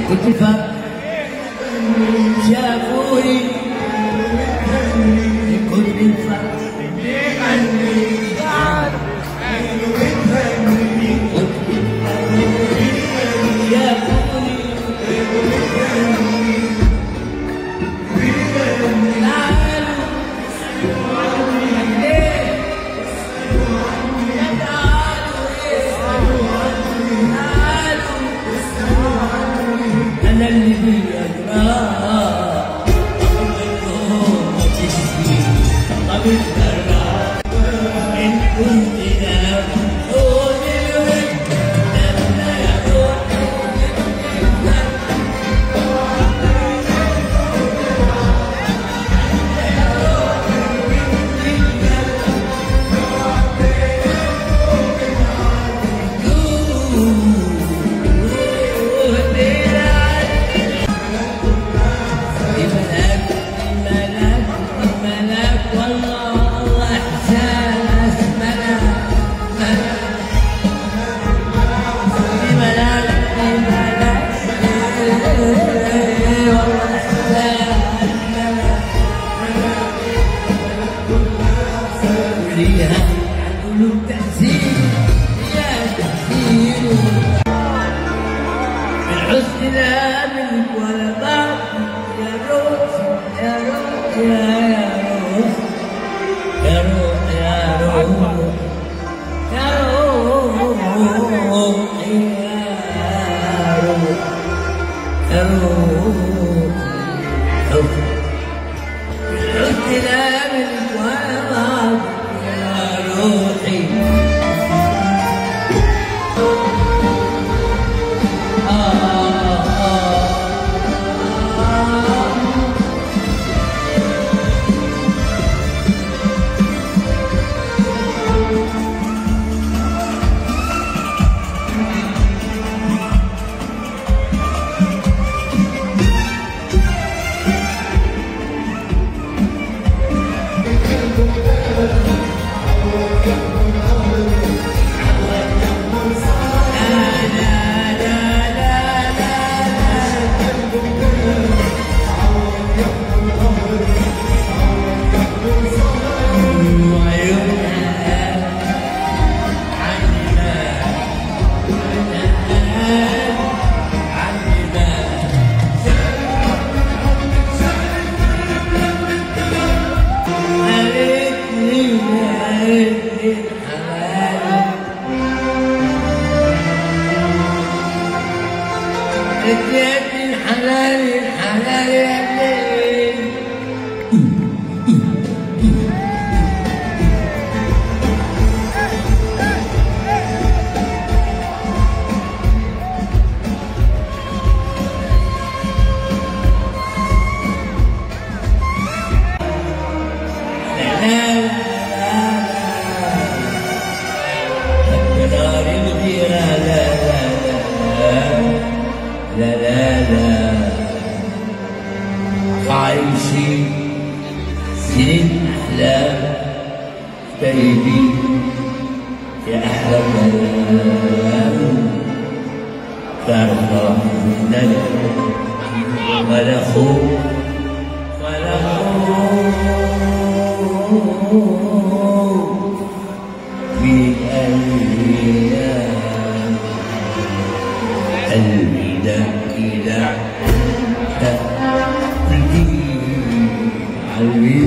واتفاق شافوني كنت الفرح أنا اللي بالأجراء تشفي طبيب جراح إن كنت نقول الود لما يقول الحسن لا منك ولا بعد يا روح يا روح يا روح يا روح يا روح يا روح يا روح الحسن لا منك ولا بعد يا روحي الحلال الحلال يا ابني لا لا لا عايشين سنين أحلام طيبين يا أحلى كلام تعرف راح لنا ولا خوف ولا خوف في الأيام قلبي ده إلى قلبي